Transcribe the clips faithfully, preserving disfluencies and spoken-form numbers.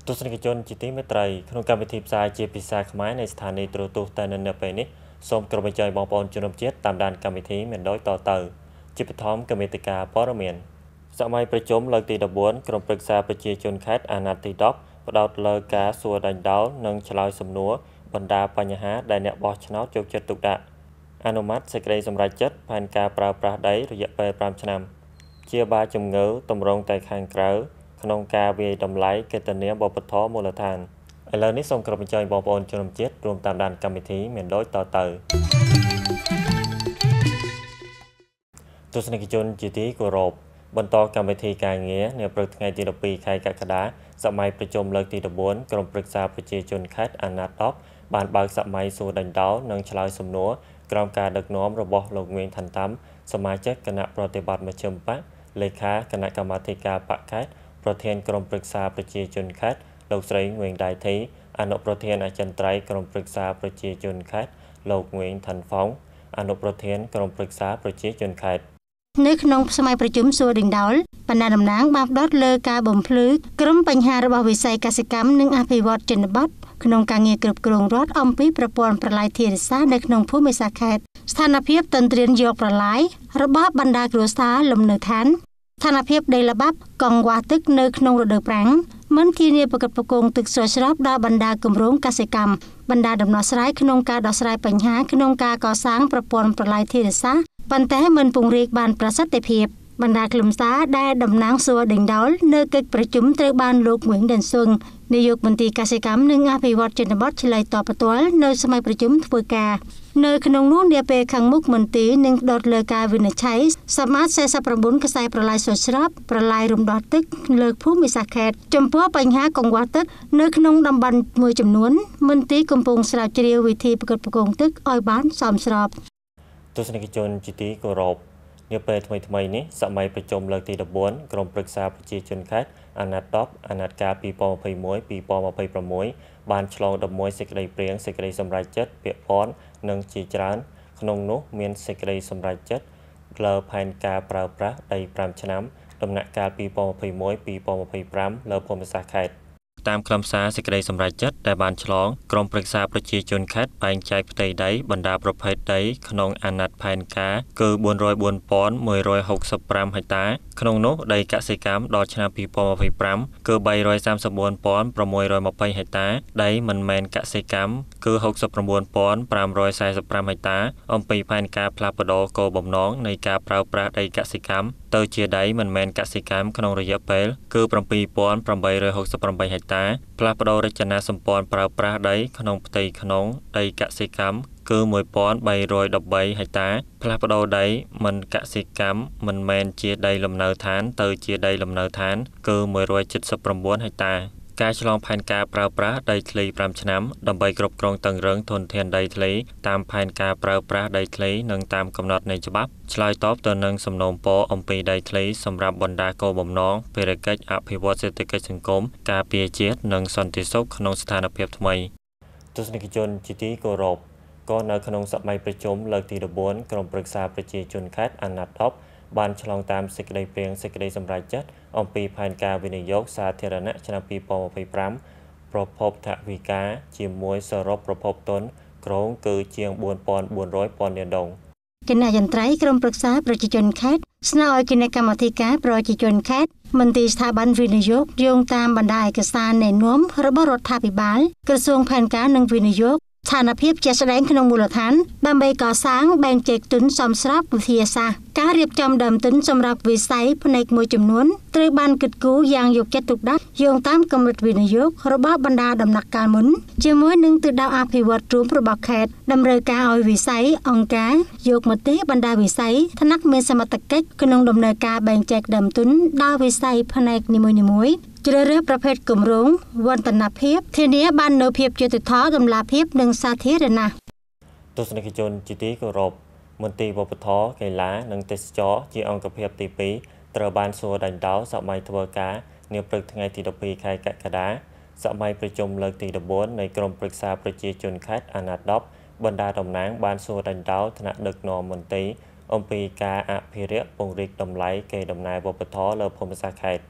ទស្សនិកជនជាទីមេត្រីក្នុងកម្មវិធីផ្សាយជាភាសាខ្មែរនៃស្ថានីយ៍ទូរទស្សន៍តែនៅពេលនេះសូមគោរពអញ្ជើញបងប្អូនជនរួមជាតិតាមដានកម្មវិធីមានដូចតទៅជាបឋមគមេតិកាព័ត៌មានសម័យប្រជុំលើកទីដប់បួនក្រុមប្រឹក្សាប្រជាជនខេត្តអាណត្តិទីដប់ផ្ដោតលើការសួរដេញដោលនិងឆ្លើយសំណួរបណ្ដាបញ្ហាដែលអ្នកបោះឆ្នោតយកចិត្តទុកដាក់អនុម័តសេចក្តីសម្រេចចិត្តផែនការប្រើប្រាស់ដីរយៈពេលប្រាំឆ្នាំជាបាជំងឺតម្រង់តែខាងក្រៅក្នុងការវាយតម្លៃកិត្តិនាមវប្បធម៌មូលដ្ឋានឥឡូវនេះសូមគោរពអញ្ជើញបងប្អូនជនរួមជាតិរួមតាមដានកម្មវិធីមានដូចតទៅទស្សនិកជនជាទីគោរពបន្តកម្មវិធីការងារនៅព្រឹកថ្ងៃទីដប់ពីរខែកក្កដាសម័យប្រជុំលើកទីដប់បួនក្រុមប្រឹក្សាប្រជាជនខេត្តអាណត្តិដប់បានបើកសម័យសួរដេញដោលនិងឆ្លើយសំណួរក្រោមការដឹកនាំរបស់លោកងៀងឋានតាំសមាជិកគណៈប្រតិបត្តិមជ្ឈិមបក្សលេខាគណៈកម្មាធិការបក្សខេត្តប្រធានក្រុមប្រឹក្សាប្រជាជនខេត្តលោកស្រីងួយដៃធីអនុប្រធានអចិន្ត្រៃយ៍ក្រុមប្រឹក្សាប្រជាជនខេត្តលោកងួយឋានហ្វុងអនុប្រធានក្រុមប្រឹក្សាប្រជាជនខេត្តនៅក្នុងសម័យប្រជុំសួរដេញដោលបណ្ដាតំណាងបានផ្ដោតលើការបំភ្លឺក្រុមបញ្ហារបស់វិស័យកសិកម្មនិងអភិវឌ្ឍជនបទក្នុងការងារគ្រប់គ្រងរដ្ឋអំពីប្រព័ន្ធប្រឡាយធារាសាស្ត្រនៅក្នុងភូមិសាស្ត្រខេត្តស្ថានភាពទន្ទ្រានយកប្រឡាយរបស់បណ្ដាគ្រួសារលំនៅឋានស្ថានភាពដីល្បាប់កង្វះទឹកនៅក្នុងរដូវប្រាំងមិនធានាប្រកបប្រគងទឹកស្រោចស្រពដល់បណ្ដាគម្រោងកសិកម្មបណ្ដាដំណោះស្រាយក្នុងការដោះស្រាយបញ្ហាក្នុងការកសាងប្រព័ន្ធប្រឡាយធារាសាស្ត្រប៉ុន្តែមិនពង្រីកបានប្រសិទ្ធភាពបណ្ដាខ្លឹមសារដែលតំណាងសួរដេញដោលនៅកិច្ចប្រជុំត្រូវបានលោកងួយដិនស៊ុងនាយកមន្ត្រីកសិកម្មនិងអភិវឌ្ឍជនបទឆ្លើយតបផ្ទាល់នៅសម័យប្រជុំធ្វើការនៅក្នុងនោះនាពេលខាងមុខមន្ត្រីនឹងផ្ដោតលើការវិនិច្ឆ័យសមាតสี่สิบเก้าខ្សែប្រឡាយស្រោចស្រពប្រឡាយរំដោះទឹកលើភូមិសាស្ត្រខេត្តចំពោះបញ្ហាកង្វះទឹកនៅក្នុងតំបន់មួយចំនួនមន្ត្រីកំពុងស្រាវជ្រាវវិធីប្រកបប្រគងទឹកឲ្យបានសមស្របទស្សនិកជនជាទីគោរពនាពេលថ្មីថ្មីនេះសម័យប្រជុំលើកទីដប់បួនក្រុមប្រឹក្សាប្រជាជនខេត្តអាណត្តិដប់អាណត្តិកាលពីរពាន់ยี่สิบเอ็ด ពីរពាន់ยี่สิบหกបានឆ្លងដប់មួយសេចក្តីព្រាងសេចក្តីសម្រេចចិត្តពាក្យព័ន្ធនិងជាច្រើនក្នុងនោះមានសេចក្តីសម្រេចចិត្តលើផែនការប្រើប្រាស់ដីប្រាំឆ្នាំដំណាក់កាលពីរពាន់ยี่สิบเอ็ด ពីរពាន់ยี่สิบห้าលើភូមិសាស្ត្រខេត្តតាមខ្លឹមសារសេចក្តីសម្រេចចិត្តដែលបានឆ្លងក្រុមប្រឹក្សាប្រជាជនខេត្តបែងចែកផ្ទៃដីបណ្ដាប្រភេទដីក្នុងអាណត្តិផែនការគឺbốn trăm bốn mươi bốn nghìn một trăm sáu mươi lămហិកតាក្នុងនោះដីកសិកម្មដល់ឆ្នាំពីរពាន់ยี่สิบห้าគឺ三trăm三十四nghìn sáu trămยี่สิบហិកតាដីមិនមែនកសិកម្មគឺหกสิบเก้าnghìnห้าร้อยสี่สิบห้าហិកតាអំពីផែនការផ្លាស់ប្ដូរគោលបំណងនៃការប្រើប្រាស់ដីកសិកម្មទៅជាដីមិនមែនកសិកម្មក្នុងរយៈពេលគឺseven thousand eight hundred sixty-eightហិកតាផ្លាស់ប្ដូររចនាសម្ព័ន្ធប្រើប្រាស់ដីក្នុងផ្ទៃក្នុងដីកសិកម្មគឺone thousand three hundred thirteenហិកតាផ្លាស់ប្ដូរដីមិនកសិកម្មមិនមែនជាដីលំនៅឋានទៅជាដីលំនៅឋានគឺone hundred seventy-nineហិកតាការឆ្លងផែនការប្រើប្រាស់ដីធ្លីfiveឆ្នាំដើម្បីគ្រប់គ្រងតឹងរឹងធនធានដីធ្លីតាមផែនការប្រើប្រាស់ដីធ្លីនិងតាមកំណត់នៃច្បាប់ឆ្លើយតបទៅនឹងសំណូមពរអំពីដីធ្លីសម្រាប់បណ្ដាគោលបំណងភារកិច្ចអភិវឌ្ឍសេដ្ឋកិច្ចសង្គមការពារជាតិនិងសន្តិសុខក្នុងស្ថានភាពថ្មីទស្សនិកជនជាទីគោរពក៏នៅក្នុងសម័យប្រជុំលើកទីដប់បួនក្រុមប្រឹក្សាប្រជាជនខេត្តអាណត្តិដប់បានឆ្លងតាមសេចក្តីព្រាងសេចក្តីសម្រេចចិត្តអំពីផែនការវិនិយោគសាធារណៈឆ្នាំពីរពាន់ยี่สิบห้าប្រភពថវិកាជាមួយសរុបប្រភពទុនក្រុងគឺជាងfour thousand four hundredពាន់លានដុល្លារគណៈយន្ត្រីក្រុមប្រឹក្សាប្រជាជនខេត្តស្នើឲ្យគណៈកម្មាធិការប្រជាជនខេត្តមន្ត្រីស្ថាប័នវិនិយោគយោងតាមបណ្ដាឯកសារណែនាំរបស់រដ្ឋាភិបាលក្រសួងផែនការនិងវិនិយោគស្ថានភាពជាក់ស្ដែងក្នុងមូលដ្ឋានដើម្បីកសាងបែងចែកទុនសមស្របវិទ្យាសាស្ត្រការរៀបចំដើមទុនសម្រាប់វិស័យផ្នែកមួយចំនួនត្រូវបានគិតគូរយ៉ាងយកចិត្តទុកដាក់យោងតាមកម្រិតវិនិយោគរបស់បណ្ដាដំណាក់កាលមុនជាមួយនឹងទិសដៅអភិវឌ្ឍរួមរបស់ខេត្តតម្រូវការឲ្យវិស័យអង្គការយកមកទេបណ្ដាវិស័យថ្នាក់មានសមត្ថកិច្ចក្នុងដំណើរការបែងចែកដើមទុនដល់វិស័យផ្នែកនីមួយៗជ្រើសរើសប្រភេទគម្រោងវឌ្ឍនភាពធានាបាននូវភាពយុត្តិធម៌តម្លាភាពនិងសាធារណៈទស្សនិកជនជាទីគោរពមន្ត្រីវប្បធម៌កីឡានិងទេសចរជាអង្គភាពទីពីរត្រូវបានសួរដេញដោលសម័យធ្វើការនាព្រឹកថ្ងៃទីដប់ពីរខែកក្កដាសម័យប្រជុំលើកទីដប់បួននៃក្រុមប្រឹក្សាប្រជាជនខេត្តអាណត្តិដប់បណ្ដាតំណាងបានសួរដេញដោលថ្នាក់ដឹកនាំមន្ត្រីអំពីការអភិរក្សពង្រីកតម្លៃកេរដំណែលវប្បធម៌លើភូមិសាស្ត្រខេត្ត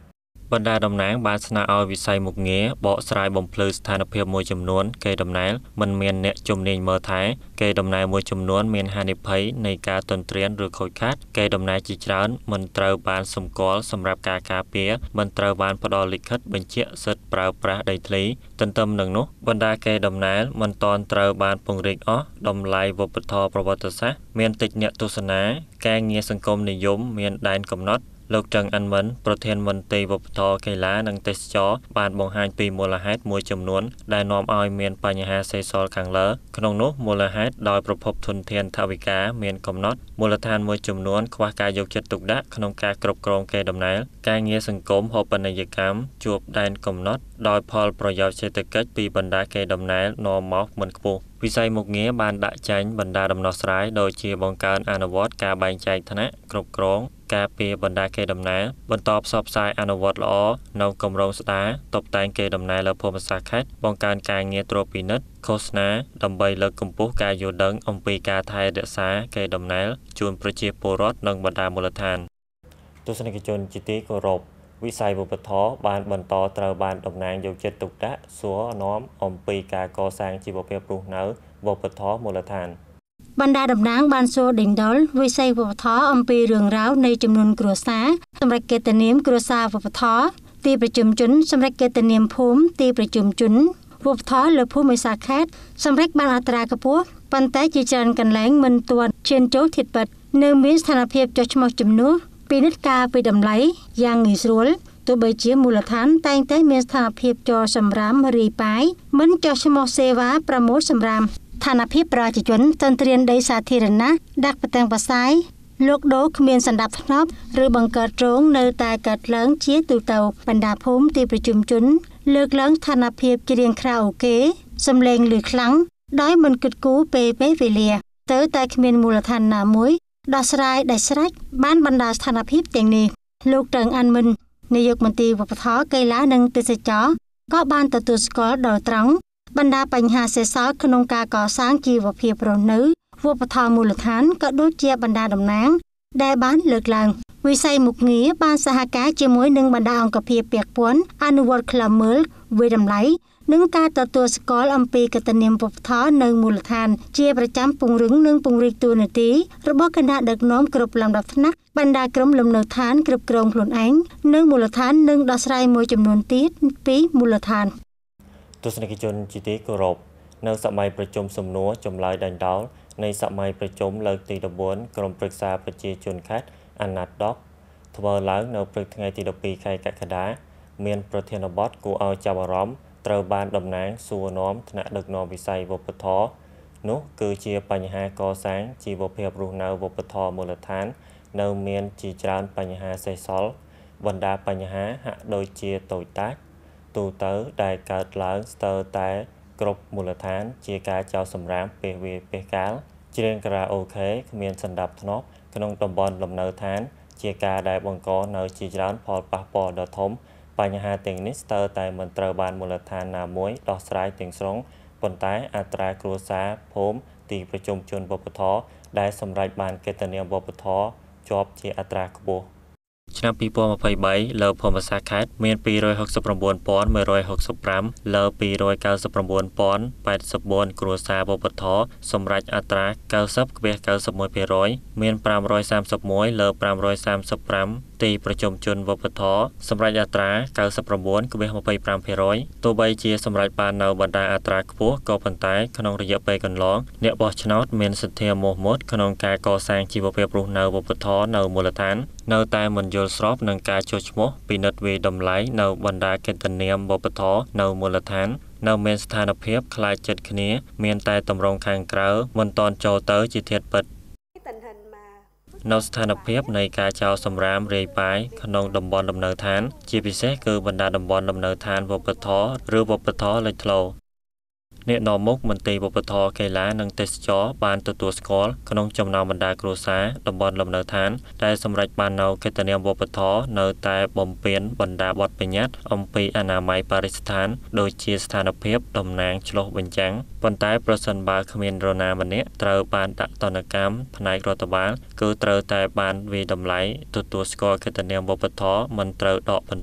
បណ្ដាតំណាងបានស្នើឲ្យវិស័យមុខងារបកស្រាយបំភ្លឺស្ថានភាពមួយចំនួនកេរដំណែលមិនមានអ្នកជំនាញមើលថែកេរដំណែលមួយចំនួនមានហានិភ័យនៃការទន្ទ្រានឬខូចខាតកេរដំណែលជាច្រើនមិនត្រូវបានសម្គាល់សម្រាប់ការការពារមិនត្រូវបានផ្ដល់លិខិតបញ្ជាក់សិទ្ធិប្រើប្រាស់ដីធ្លីទន្ទឹមនឹងនោះបណ្ដាកេរដំណែលមិនទាន់ត្រូវបានពង្រីកអស់តម្លៃវប្បធម៌ប្រវត្តិសាស្ត្រមានតិចអ្នកទស្សនាការងារសង្គមនិយមមានដែនកំណត់លោកចង្អិនមិនប្រធានមន្ត្រីវប្បធម៌កីឡានិងទេសចរបានបង្ហាញពីមូលហេតុមួយចំនួនដែលនាំឲ្យមានបញ្ហាសេសសល់ខាងលើក្នុងនោះមូលហេតុដោយប្រភពធនធានថវិកាមានកំណត់មូលដ្ឋានមួយចំនួនខ្វះការយកចិត្តទុកដាក់ក្នុងការគ្រប់គ្រងកេរដំណែលការងារសង្គមហូបនីយកម្មជួបដែនកំណត់ដោយផលប្រយោជន៍សេដ្ឋកិច្ចពីបណ្ដាកេរដំណែលនាំមកមិនខ្ពស់វិស័យមុខងារបានដាក់ចេញបណ្ដាដំណោះស្រាយដូចជាបង្កើនអនុវត្តការបែងចែកឋានៈគ្រប់គ្រងការពារបណ្ដាកេរដំណែលបន្តផ្សព្វផ្សាយអនុវត្តល្អនៅគម្រោងស្ដារតុបតែងកេរដំណែលលើភូមិសាស្ត្រខេត្តបង្កើនការងារត្រួតពិនិត្យឃោសនាដើម្បីលើកកម្ពស់ការយល់ដឹងអំពីការថែរក្សាកេរដំណែលជូនប្រជាពលរដ្ឋនិងបណ្ដាមូលដ្ឋានទស្សនិកជនជាទីគោរពវិស័យវប្បធម៌បានបន្តត្រូវបានតំណាងយកចិត្តទុកដាក់សួរនាំអំពីការកសាងជីវភាពរស់នៅវប្បធម៌មូលដ្ឋានបណ្ដាតំណាងបានសួរដេញដោលវិស័យវប្បធម៌អំពីរឿងរ៉ាវនៃចំនួនគ្រួសារសម្រាប់កិត្តិនាមគ្រួសារវប្បធម៌ទីប្រជុំជនសម្រាប់កិត្តិនាមភូមិទីប្រជុំជនវប្បធម៌លើភូមិសាស្ត្រខេត្តសម្រាប់បានអត្រាខ្ពស់ប៉ុន្តែជាច្រើនកន្លែងមិនទាន់ឈានចូលធាតុពិតនៅមានស្ថានភាពចុះឈ្មោះជំនួសពីនិតការពីតម្លៃយ៉ាងងាយស្រួលទោះបីជាមូលដ្ឋានតែងតែមានស្ថានភាពចរសម្រាមរាយប៉ាយមិនចុះឈ្មោះសេវាប្រមូលសម្រាមស្ថានភាពប្រជាជនទន្ទ្រានដីសាធារណៈដាក់ប្រទាំងបសាយលោកដូរគ្មានសណ្ដាប់ធ្នាប់ឬបង្កើតរោងនៅតែកើតឡើងជាទូទៅបណ្ដាភូមិទីប្រជុំជនលើកឡើងស្ថានភាពច្រៀងខារ៉ាអូខេសំឡេងឮខ្លាំងដោយមិនគិតគូរពេលពេលវេលាទៅតែគ្មានមូលដ្ឋានណាមួយដោះស្រាយដាច់ស្រេចបានបណ្ដាស្ថានភាពទាំងនេះលោកតឹងអានមិននាយកមន្ត្រីវប្បធម៌កីឡានិងទេសចរក៏បានទទួលស្គាល់ដល់ត្រង់បណ្ដាបញ្ហាសេសសល់ក្នុងការកសាងជីវភាពរស់នៅវប្បធម៌មូលដ្ឋានក៏ដូចជាបណ្ដាតំណាងដែលបានលើកឡើងវិស័យមុខងារបានសហការជាមួយនឹងបណ្ដាអង្គភាពពាក់ព័ន្ធអនុវត្តខ្លឹមមើលវិតម្លៃនិងការទទួលស្គាល់អំពីកតនាមវប្បធម៌នៅមូលដ្ឋានជាប្រចាំពង្រឹងនិងពង្រីកតួនាទីរបស់គណៈដឹកនាំគ្រប់លំដាប់ថ្នាក់បណ្ដាក្រុមលំនៅឋានគ្រប់គ្រងខ្លួនឯងនៅមូលដ្ឋាននិងដោះស្រាយមួយចំនួនទៀតពីមូលដ្ឋានទស្សនិកជនជាទីគោរពនៅសម័យប្រជុំសំណួរចម្លើយដេញដោលនៃសម័យប្រជុំលើកទីដប់បួនក្រុមប្រឹក្សាប្រជាជនខេត្តអាណត្តិដប់ធ្វើឡើងនៅព្រឹកថ្ងៃទីដប់ពីរខែកក្កដាមានប្រធានបទគួរឲ្យចាប់អារម្មណ៍ត្រូវបានតំណាងសួរនាំថ្នាក់ដឹកនាំវិស័យវប្បធម៌នោះគឺជាបញ្ហាកសាងជីវភាពរស់នៅវប្បធម៌មូលដ្ឋាននៅមានជាច្រើនបញ្ហាសេសសល់បណ្ដាបញ្ហាហាក់ដូចជាតូចតាចទូទៅដែលកើតឡើងស្ទើរតែគ្រប់មូលដ្ឋានជាការចោទសម្រាមពេលវាពេលកាលច្រៀងខារ៉ាអូខេគ្មានសណ្ដាប់ធ្នាប់ក្នុងតំបន់លំនៅឋានជាការដែលបង្កនៅជាច្រើនផលប៉ះពាល់ដ៏ធំបញ្ហាទាំងនេះស្ទើរតែមិនត្រូវបានមូលដ្ឋានណាមួយដោះស្រាយទាំងស្រុងប៉ុន្តែអត្រាគ្រួសារភូមិទីប្រជុំជនវប្បធម៌ដែលសម្រេចបានកិត្តិនាមវប្បធម៌ជាប់ជាអត្រាខ្ពស់ឆ្នាំពីរពាន់ម្ភៃបីលើភូមិសាស្ត្រខេត្តមានពីររយហកសិបប្រាំបួនពាន់មួយរយហកសិបប្រាំលើពីររយកៅសិបប្រាំបួនពាន់ប៉ែតសិបបួនគ្រួសារវប្បធម៌សម្រេចអត្រា កៅសិបភាគកៅសិបមួយភាគរយ មានប្រាំរយសាមសិបមួយលើប្រាំរយសាមសិបប្រាំទីប្រជុំជនវប្បធម៌សម្រេចអត្រា កៅសិបប្រាំបួនភាគម្ភៃប្រាំភាគរយ ទោះបីជាសម្រេចបាននៅបណ្ដាអត្រាខ្ពស់ក៏ប៉ុន្តែក្នុងរយៈពេលកន្លងអ្នកបោះឆ្នោតមានសទ្ធាមោះមុតក្នុងការកសាងជីវភាពរស់នៅវប្បធម៌នៅមូលដ្ឋាននៅតែមិនយល់ស្របនឹងការចុះឈ្មោះពិនិត្យវាយតម្លៃនៅបណ្ដាកិត្តិនាមវប្បធម៌នៅមូលដ្ឋាននៅមានស្ថានភាពខ្លាចចិត្តគ្នាមានតែតម្រងខាងក្រៅមិនតន់ចូលទៅជាធាតុពិតនៅស្ថានភាពនៃការចោលសម្រាមរាយប៉ាយក្នុងតំបន់លំនៅឋានជាពិសេសគឺបណ្ដាតំបន់លំនៅឋានវប្បធម៌ឬវប្បធម៌លេចធ្លោអ្នកនាំមុខមន្ត្រីវប្បធម៌កីឡានិងទេសចរបានទទួលស្គាល់ក្នុងចំណោមបណ្ដាគ្រួសារតំបន់លំនៅឋានដែលសម្រេចបាននៅកិត្តិនាមវប្បធម៌នៅតែបំពេញបណ្ដាបទបញ្ញត្តិអំពីអនាម័យបរិស្ថានដូចជាស្ថានភាពតំណាងឆ្លុះបញ្ចាំងប៉ុន្តែប្រសិនបើគ្មាននរណាម្នាក់ត្រូវបានដាក់ទណ្ឌកម្មផ្នែករដ្ឋបាលគឺត្រូវតែបានវាយតម្លៃទទួលស្គាល់កិត្តិនាមវប្បធម៌មិនត្រូវដកបន្ទុក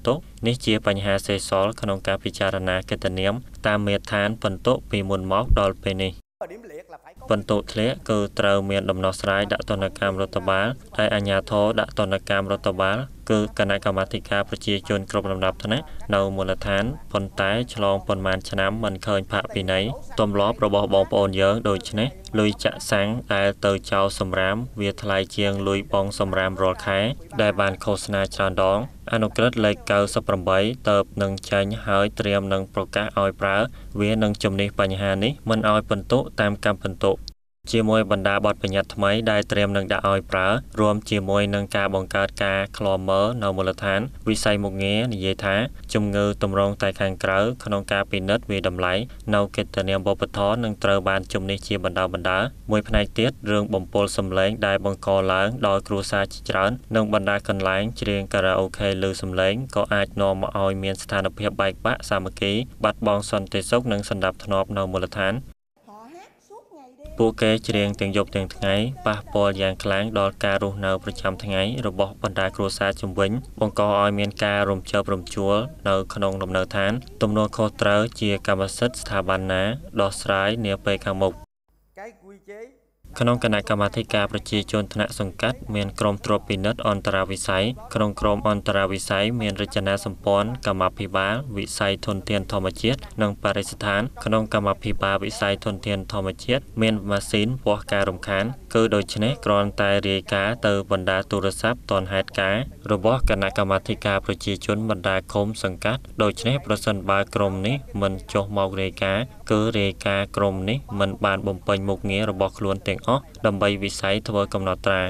នេះជាបញ្ហាសេសសល់ក្នុងការពិចារណាកិត្តិនាមតាមមេដ្ឋានបន្ទុកពីមុនមកដល់ពេលនេះបន្ទុកធ្លាក់គឺត្រូវមានដំណោះស្រាយដាក់ទណ្ឌកម្មរដ្ឋបាលដែលអាជ្ញាធរដាក់ទណ្ឌកម្មរដ្ឋបាលគឺគណៈកម្មាធិការប្រជាជនគ្រប់លំដាប់ថ្នាក់នៅមូលដ្ឋានប៉ុន្តែឆ្លងប៉ុន្មានឆ្នាំមិនឃើញផាកពិន័យទម្លាប់របស់បងប្អូនយើងដូច្នេះលុយចាក់សាំងដែលទៅចោលសម្រាមវាថ្លៃជាងលុយបងសម្រាមរាល់ខែដែលបានឃោសនាច្រើនដងអនុក្រឹត្យលេខเก้าสิบแปดទៅនឹងចេញហើយត្រៀមនឹងប្រកាសឲ្យប្រើវានឹងជំនះបញ្ហានេះមិនឲ្យបន្ទុកតាមកម្មបន្ទុកជាមួយបណ្ដាបទបញ្ញត្តិថ្មីដែលត្រៀមនឹងដាក់ឲ្យប្រើរួមជាមួយនឹងការបង្កើតការឃ្លាំមើលនៅមូលដ្ឋានវិស័យមុខងារនិយាយថាជំងឺទម្រង់តែខាងក្រៅក្នុងការពិនិត្យវាតម្លៃនៅកិត្តិនាមវប្បធម៌នឹងត្រូវបានជំនះជាបណ្ដាបណ្ដាមួយផ្នែកទៀតរឿងបំពុលសម្លេងដែលបង្កឡើងដោយគ្រួសារជាច្រើននិងបណ្ដាកន្លែងច្រៀងការ៉ាអូខេលើសម្លេងក៏អាចនាំមកឲ្យមានស្ថានភាពបែកបាក់សាមគ្គីបាត់បង់សន្តិសុខនិងសណ្ដាប់ធ្នាប់នៅមូលដ្ឋានពួកគេច្រៀងទាំងយប់ទាំងថ្ងៃប៉ះពាល់យ៉ាងខ្លាំងដល់ការរស់នៅប្រចាំថ្ងៃរបស់បណ្ដាគ្រួសារជំវិញបង្កឲ្យមានការរំជើបរំជួលនៅក្នុងលំនៅឋានទំនួលខុសត្រូវជាកម្មសិទ្ធិស្ថាប័នណាដោះស្រាយនាពេលខាងមុខក្នុងគណៈកម្មាធិការប្រជាជនថ្នាក់សង្កាត់មានក្រុមត្រួតពិនិត្យអន្តរវិស័យក្នុងក្រុមអន្តរវិស័យមានរចនាសម្ព័ន្ធកម្មាភិបាលវិស័យធនធានធម្មជាតិនិងបរិស្ថានក្នុងកម្មាភិបាលវិស័យធនធានធម្មជាតិមានម៉ាស៊ីនវាស់ការរំខានគឺដូច្នេះគ្រាន់តែរាយការណ៍ទៅបណ្ដាទូរស័ព្ទទាន់ហេតុការណ៍របស់គណៈកម្មាធិការប្រជាជនបណ្ដាឃុំសង្កាត់ដូច្នេះប្រសិនបើក្រុមនេះមិនចុះមករាយការណ៍គឺរាយការណ៍ក្រុមនេះមិនបានបំពេញមុខងាររបស់ខ្លួនទាំងអស់ដើម្បីវិស័យធ្វើកំណត់ត្រា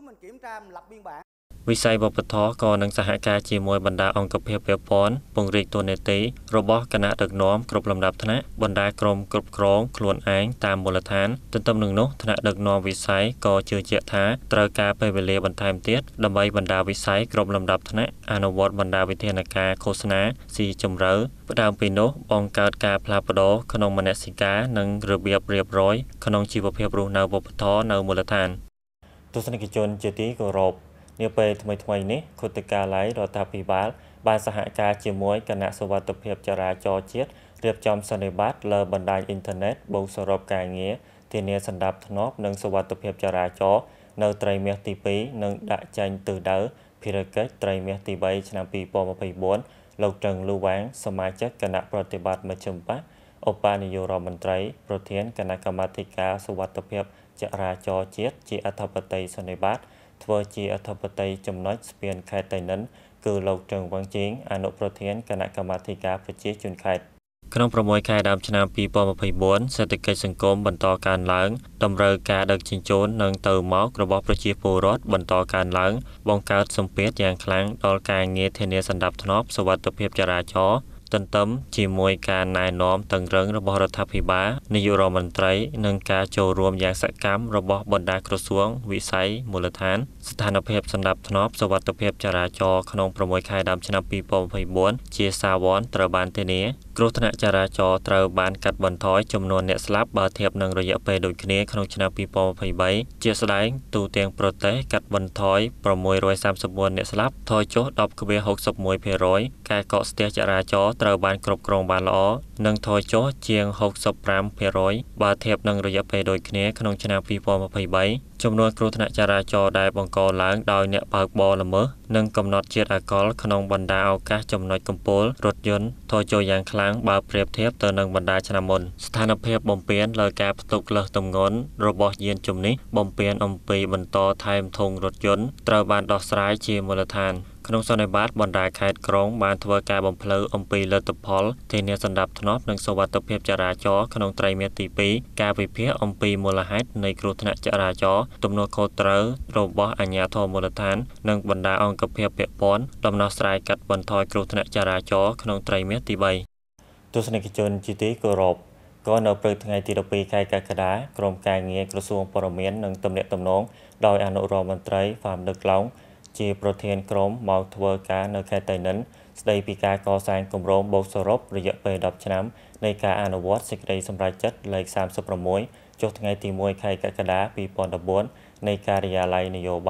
វិស័យវប្បធម៌ក៏នឹងសហការជាមួយបណ្ដាអង្គភាពពាក់ព័ន្ធពង្រីកតួនាទីរបស់គណៈដឹកនាំគ្រប់លំដាប់ថ្នាក់បណ្ដាក្រុមគ្រប់គ្រងខ្លួនឯងតាមមូលដ្ឋានទន្ទឹមនឹងនោះថ្នាក់ដឹកនាំវិស័យក៏ជឿជាក់ថាត្រូវការពេលវេលាបន្ថែមទៀតដើម្បីបណ្ដាវិស័យគ្រប់លំដាប់ថ្នាក់អនុវត្តបណ្ដាវិធានការឃោសនាស៊ីជម្រៅផ្ដើមពីនោះបង្កើតការផ្លាស់ប្ដូរក្នុងមនសិការនិងរបៀបរៀបរយក្នុងជីវភាពរស់នៅវប្បធម៌នៅមូលដ្ឋានទស្សនិកជនជាទីគោរពនាពេលថ្មីៗនេះគុតិកាល័យរដ្ឋាភិបាលបានសហការជាមួយគណៈសុវត្ថិភាពចរាចរណ៍ជាតិរៀបចំសន្និបាតលើបណ្ដាញអ៊ីនធឺណិតបូកសរុបការងារធានាសណ្ដាប់ធ្នាប់និងសុវត្ថិភាពចរាចរណ៍នៅត្រីមាសទីពីរនិងដាក់ចេញទិសដៅភារកិច្ចត្រីមាសទីបីឆ្នាំពីរពាន់ម្ភៃបួនលោកត្រឹងលូវ៉ាងសមាជិកគណៈប្រតិបត្តិមជ្ឈិមបក្សឧបនាយករដ្ឋមន្ត្រីប្រធានគណៈកម្មាធិការសុវត្ថិភាពចរាចរណ៍ជាតិជាអធិបតីសន្និបាតធ្វើជាអធិបតីចំណុចស្ពានខេត្តតៃនិនគឺលោកត្រឹងវ៉ាងជីងអនុប្រធានគណៈកម្មាធិការប្រជាជនខេត្តក្នុងប្រមូលខែដើមឆ្នាំពីរពាន់ម្ភៃបួនសេដ្ឋកិច្ចសង្គមបន្តកើនឡើងតម្រូវការដឹកជញ្ជូននិងទៅមករបស់ប្រជាពលរដ្ឋបន្តកើនឡើងបង្កើតសម្ពាធយ៉ាងខ្លាំងដល់ការងារធានាសណ្ដាប់ធ្នាប់សុវត្ថិភាពចរាចរណ៍ទន្ទឹមជាមួយការណែនាំតឹងរ៉ឹងរបស់រដ្ឋាភិបាលនាយករដ្ឋមន្ត្រីនិងការចូលរួមយ៉ាងសកម្មរបស់បណ្ដាក្រសួងវិស័យមូលដ្ឋានស្ថានភាពសណ្ដាប់ធ្នាប់សុវត្ថិភាពចរាចរណ៍ក្នុងប្រមូលខែដើមឆ្នាំពីរពាន់ម្ភៃបួនជាសាវ័នត្រូវបានធានាគ្រោះថ្នាក់ចរាចរណ៍ត្រូវបានកាត់បន្ថយចំនួនអ្នកស្លាប់បើធៀបនឹងរយៈពេលដូចគ្នាក្នុងឆ្នាំពីរពាន់ម្ភៃបីជាស្ដែងទូទាំងប្រទេសកាត់បន្ថយប្រាំមួយរយសាមសិបបួនអ្នកស្លាប់ថយចុះ ដប់ភាគរយ ហុកសិបមួយភាគរយ ការកកស្ទះចរាចរណ៍ត្រូវបានគ្រប់គ្រងបានល្អនិងថយចុះជាង ហុកសិបប្រាំភាគរយ បើធៀបនឹងរយៈពេលដូចគ្នាក្នុងឆ្នាំពីរពាន់ម្ភៃបីចំនួនគ្រោះថ្នាក់ចរាចរណ៍ដែលបង្កឡើងដោយអ្នកបើកបរល្មើសនិងកំណត់ជាតិអាល់កុលក្នុងបណ្ដាឱកាសចំណុចកំពូលរថយន្តថយចុះយ៉ាងខ្លាំងបើប្រៀបធៀបទៅនឹងបណ្ដាឆ្នាំមុនស្ថានភាពបំពានលើការផ្ទុកលើសទម្ងន់របស់យានជំនិះបំពានអំពីបន្តថែមធុងរថយន្តត្រូវបានដោះស្រាយជាមូលដ្ឋានក្នុងសន្និបាតបណ្ដាខេត្តក្រុងបានធ្វើការបំភ្លឺអំពីលទ្ធផលធានាសណ្ដាប់ធ្នាប់និងសុវត្ថិភាពចរាចរណ៍ក្នុងត្រីមាសទីពីរការវិភាគអំពីមូលហេតុនៃគ្រោះថ្នាក់ចរាចរណ៍ទំនួលខុសត្រូវរបស់អាជ្ញាធរមូលដ្ឋាននិងបណ្ដាអង្គភាពពាក់ព័ន្ធដំណោះស្រាយកាត់បន្ថយគ្រោះថ្នាក់ចរាចរណ៍ក្នុងត្រីមាសទីបីទស្សនិកជនជាទីគោរពក៏នៅព្រឹកថ្ងៃទីដប់ពីរខែកក្កដាក្រុមការងារក្រសួងព័ត៌មាននិងទំនាក់ទំនងដោយអនុរដ្ឋមន្ត្រីហ្វាមដឹកឡុងជាប្រធានក្រុមមកធ្វើការនៅខេត្តតៃនិនស្ដីពីការកសាងគម្រោងបូកសរុបរយៈពេលដប់ឆ្នាំនៃការអនុវត្តសេចក្តីសម្រេចចិត្តលេខសាមសិបប្រាំមួយចុះថ្ងៃទីមួយខែកក្កដាពីរពាន់ដប់បួននៃការិយាល័យនយោបាយ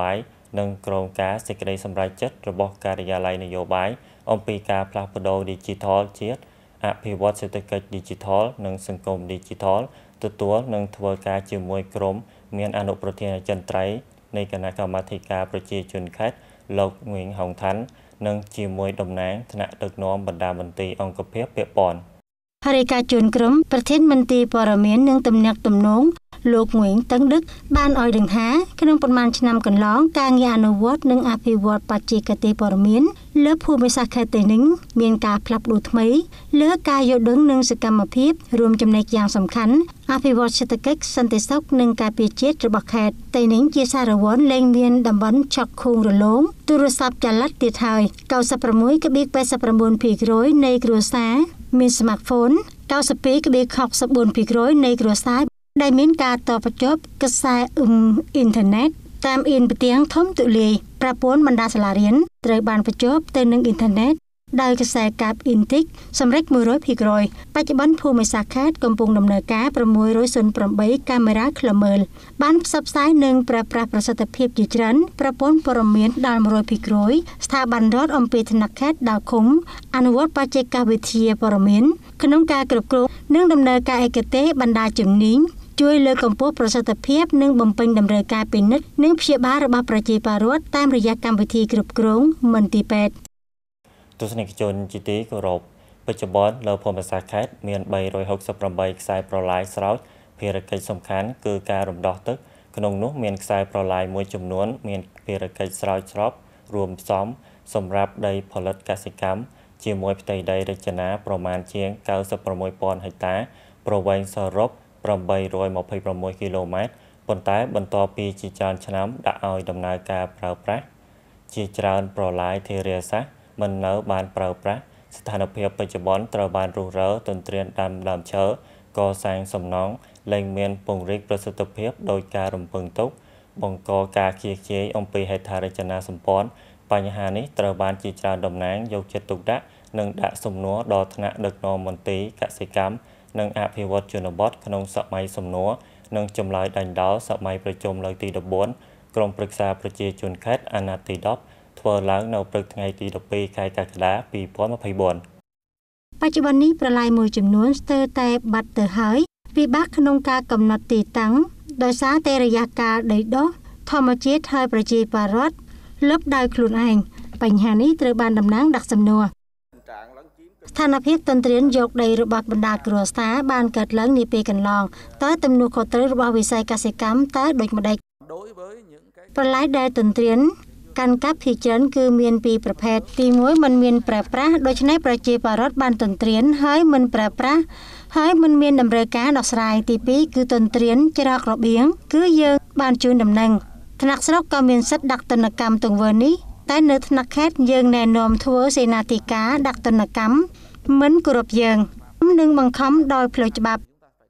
និងក្រមការសេចក្តីសម្រេចចិត្តរបស់ការិយាល័យនយោបាយអំពីការផ្លាស់ប្តូរ Digital ជាតិអភិវឌ្ឍសេដ្ឋកិច្ច Digital និងសង្គម Digital ទទួលនិងធ្វើការជាមួយក្រុមមានអនុប្រធានអចិន្ត្រៃយ៍នៃគណៈកម្មាធិការប្រជាជនខេត្តលោកងឿងហុងឋាននិងជាមួយតំណាងថ្នាក់ដឹកនាំបណ្ដាមន្ទីរអង្គភាពពាក់ព័ន្ធហរិកាជួនក្រុមប្រធានមន្ទីរព័ត៌មាននិងទំនាក់ទំនងលោកងឿងតឹងដឹកបានឲ្យដឹងថាក្នុងប៉ុន្មានឆ្នាំកន្លងការងារអនុវត្តនិងអភិវឌ្ឍបច្ចេកទេសព័ត៌មានលើភូមិសាស្ត្រខេត្តតេនិញមានការផ្លាស់ប្តូរថ្មីលើការយល់ដឹងនិងសកម្មភាពរួមចំណែកយ៉ាងសំខាន់អភិវឌ្ឍសេដ្ឋកិច្ចសន្តិសុខនិងការពារជាតិរបស់ខេត្តតេនិញជាសារវ័នលែងមានតំបន់ឆក់ខួងរលោងទូរស័ព្ទចល័តទៀតហើយកៅសិបប្រាំមួយភាគ៨៩ភាគរយនៃគ្រួសារមាន smartphone កៅសិបពីរភាគហុកសិបបួនភាគរយនៃគ្រួសារដែលមានការតភ្ជាប់ខ្សែអ៊ីនធឺណិតតាមអ៊ីនផ្ទាំងធំទូលាយប្រព័ន្ធបណ្ដាសាលារៀនត្រូវបានបញ្ចូលទៅនឹងអ៊ីនធឺណិតដោយខ្សែកាបអ៊ីនទីកសម្រេចមួយរយភាគរយបច្ចុប្បន្នភូមិសាស្ត្រខេត្តកំពុងដំណើរការប្រាំមួយរយប្រាំបីកាមេរ៉ាឃ្លាំមើលបានផ្សព្វផ្សាយនិងប្រើប្រាស់ប្រសិទ្ធភាពជាច្រើនប្រព័ន្ធព័ត៌មានដល់មួយរយភាគរយស្ថាប័នរដ្ឋអំពីថ្នាក់ខេត្តដល់ឃុំអនុវត្តបច្ចេកវិទ្យាព័ត៌មានក្នុងការគ្រប់គ្រងនិងដំណើរការឯកទេសបណ្ដាជំនាញជួយលើកកម្ពស់ប្រសិទ្ធភាពនិងបំពេញតម្រូវការពិនិត្យនិងព្យាបាលរបស់ប្រជាពលរដ្ឋតាមរយៈកម្មវិធីគ្រប់គ្រងមន្ទីរពេទ្យទស្សនិកជនជាទីគោរពបច្ចុប្បន្នលើភូមិសាស្ត្រខេត្តមានបីរយហុកសិបប្រាំបីខ្សែប្រឡាយស្រោចភារកិច្ចសំខាន់គឺការរំដោះទឹកក្នុងនោះមានខ្សែប្រឡាយមួយចំនួនមានភារកិច្ចស្រោចស្រពរួមផ្សំសម្រាប់ដីផលិតកសិកម្មជាមួយផ្ទៃដីរចនាប្រមាណជាងកៅសិបប្រាំមួយពាន់ហិកតាប្រវែងសរុបប្រាំបីរយម្ភៃប្រាំមួយគីឡូម៉ែត្រប៉ុន្តែបន្ទាប់ពីជាច្រើនឆ្នាំដាក់ឲ្យដំណើរការប្រើប្រាស់ជាច្រើនប្រឡាយធារាសាស្ត្រមិននៅបានប្រើប្រាស់ស្ថានភាពបច្ចុប្បន្នត្រូវបានរុះរើទន្ទ្រានដាំដើមឈើកសាងសំណង់លែងមានពង្រីកប្រសិទ្ធភាពដោយការរំពឹងទុកបង្កការខ្ជិះខ្ជាយអំពីហេដ្ឋារចនាសម្ព័ន្ធបញ្ហានេះត្រូវបានជាច្រើនតំណាងយកចិត្តទុកដាក់និងដាក់សំណួរដល់ថ្នាក់ដឹកនាំមន្ទីរកសិកម្មនិងអភិវឌ្ឍជនបទក្នុងសម័យសំណួរនិងចម្លើយដេញដោលសម័យប្រជុំលើកទីដប់បួនក្រុមប្រឹក្សាប្រជាជនខេត្តអាណត្តិទីដប់ធ្វើឡើងនៅព្រឹកថ្ងៃទីដប់ពីរខែកក្កដាពីរពាន់ម្ភៃបួនបច្ចុប្បន្ននេះប្រឡាយមួយចំនួនស្ទើរតែបាត់ទៅហើយពិបាកក្នុងការកំណត់ទីតាំងដោយសារតែរយៈកាលដីដុះធម្មជាតិហើយប្រជាពលរដ្ឋលុបដោយខ្លួនឯងបញ្ហានេះត្រូវបានតំណាងដាក់សំណួរស្ថានភាពទន្ទ្រានយកដីរបស់បណ្ដាគ្រួសារបានកើតឡើងនាពេលកន្លងតើទំនួលខុសត្រូវរបស់វិស័យកសិកម្មតើដូចម្ដេចប្រឡាយដែលទន្ទ្រានកាន់កាប់ភាគច្រើនគឺមានពីរប្រភេទទីមួយមិនមានប្រើប្រាស់ដូច្នេះប្រជាពលរដ្ឋបានទន្ទ្រានហើយមិនប្រើប្រាស់ហើយមិនមានតម្រូវការដោះស្រាយទីពីរគឺទន្ទ្រានច្រករបៀងគឺយើងបានជូនដំណឹងថ្នាក់ស្រុកក៏មានសិទ្ធិដាក់ទណ្ឌកម្មទង្វើនេះតែនៅថ្នាក់ខេត្តយើងណែនាំធ្វើសេនាធិការដាក់ទណ្ឌកម្មមិនគោរពយើងនឹងបង្ខំដោយផ្លូវច្បាប់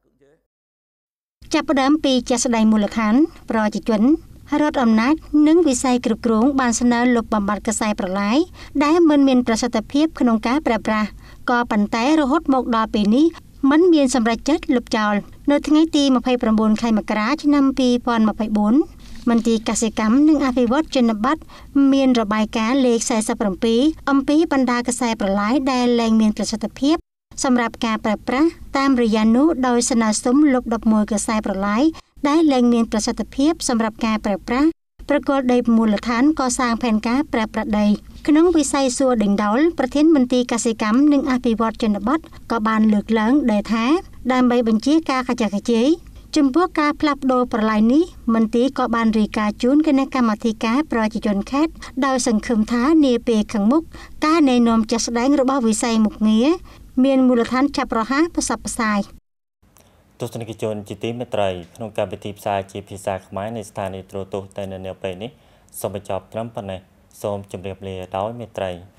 ចាប់ផ្ដើមពីជាក់ស្ដែងមូលដ្ឋានប្រជាជនរដ្ឋអំណាចនិងវិស័យគ្រប់គ្រងបានស្នើលុបបំបាត់ខ្សែប្រឡាយដែលមិនមានប្រសិទ្ធភាពក្នុងការប្រើប្រាស់ក៏ប៉ុន្តែរហូតមកដល់ពេលនេះមិនមានសម្រេចចិត្តលុបចោលនៅថ្ងៃទីម្ភៃប្រាំបួនខែមករាឆ្នាំពីរពាន់ម្ភៃបួនមន្ទីរកសិកម្មនិងអភិវឌ្ឍជនបទមានរបាយការណ៍លេខสี่สิบเจ็ดអំពីបណ្ដាខ្សែប្រឡាយដែលលែងមានប្រសិទ្ធភាពសម្រាប់ការប្រើប្រាស់តាមរយៈនោះដោយស្នើសុំលុបដប់មួយខ្សែប្រឡាយដែលលែងមានប្រសិទ្ធភាពសម្រាប់ការប្រើប្រាស់ប្រកល់ដីមូលដ្ឋានកសាងផែនការប្រើប្រាស់ដីក្នុងវិស័យសួរដេញដោលប្រធានមន្ទីរកសិកម្មនិងអភិវឌ្ឍជនបទក៏បានលើកឡើងដែរថាដើម្បីបញ្ជាការកញ្ចក់កញ្ជែចំពោះការផ្លាស់ប្តូរប្រឡាយនេះមន្ទីរក៏បានរាយការណ៍ជូនគណៈកម្មាធិការប្រជាជនខេត្តដោយសង្ឃឹមថានាពេលខាងមុខការណែនាំចាស់ស្ដែងរបស់វិស័យមុខងារមានមូលដ្ឋានឆាប់រហ័សផ្សព្វផ្សាយទស្សនិកជនជាទីមេត្រីក្នុងកម្មវិធីផ្សាយជាភាសាខ្មែរនៃស្ថានីយ៍ទូរទស្សន៍តែនៅពេលនេះសូមបញ្ចប់ត្រឹមប៉ុណ្ណេះសូមជម្រាបលាដោយមេត្រី